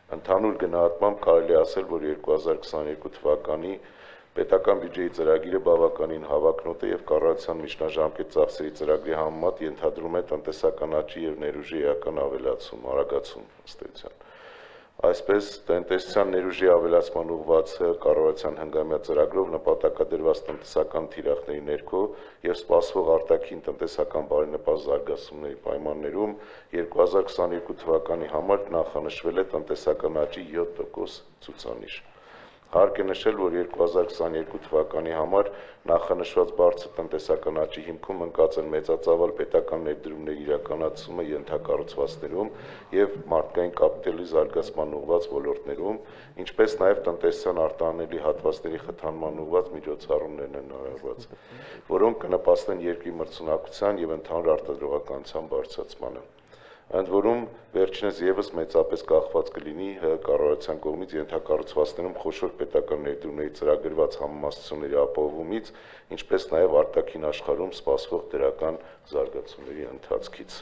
Ընդհանուր գնահատմամբ կարելի է ասել, որ 2022 թվականի պետական բյուջեի ծրագիրը բավականին հավակնոտ է եւ կառավարության միջնաժամկետ ծախսերի ծրագրի համեմատ ենթադրում է տնտեսական աճի եւ ներուժի էական ավելացում, արագացում ըստ էության։ Այսպես տնտեսության ներուժի ավելացման ուղղված կառավարության հնգամյա ծրագրով նպատակադրված տնտեսական թիրախների ներքո եւ սպասվող արտաքին տնտեսական բարենպաստ զարգացումների պայմաններում 2022 թվականի համար նախանշվել է տնտեսական աճի 7% ցուցանիշ։ Հարկ է նշել, որ 2022 թվականի համար նախանշված բարձր տնտեսական աճի հիմքում ընկած են մեծածավալ պետական ներդրումների իրականացումը ենթակառուցվածքներում եւ մարդկային կապիտալի զարգացման ուղղված ոլորտներում, ինչպես նաեւ տնտեսության արտահանելի հատվածների խթանման ուղղված միջոցառումներն են արարված, որոնք կնպաստեն երկրի մրցունակության եւ ընդհանուր արտադրողականության բարձրացմանը։ Ընդ որում վերջինս եւս մեծապես կախված կլինի կառավարության կողմից ենթակառուցվածքներում խոշոր պետական ներդրումների ծրագրված համեմատությունների ապահովումից, ինչպես նաեւ արտաքին աշխարհում սպասվող դրական զարգացումների ընթացքից։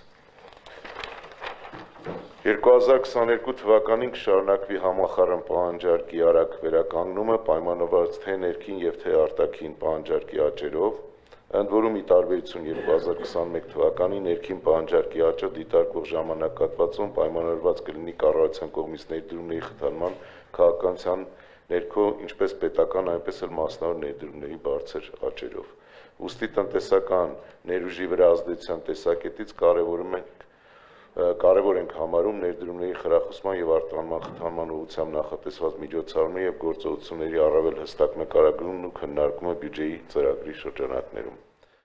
2022 թվականին կշարունակվի համախառն պահանջարկի արագ վերականգնումը պայմանավորված թե ներքին եւ թե արտաքին պահանջարկի աճերով, ընդ որում ի տարբերություն 2021 թվականի ներքին պահանջարկի աճը դիտարկվող ժամանակահատվածում պայմանավորված կլինի կառավարության կողմից ներդրումների խթանման քաղաքականության ներքո ինչպես պետական, այնպես էլ մասնավոր ներդրումների բարձր աճերով։ Ուստի տնտեսական ներուժի վրա ազդեցության տեսակետից կարևոր ենք համարում ներդրումների խրախուսման եւ արտահանման խթանման ուղղությամբ նախատեսված միջոցառումների եւ գործողությունների առավել հստակ նկարագրումն ու քննարկումը բյուջեի ծրագրի շրջանակներում։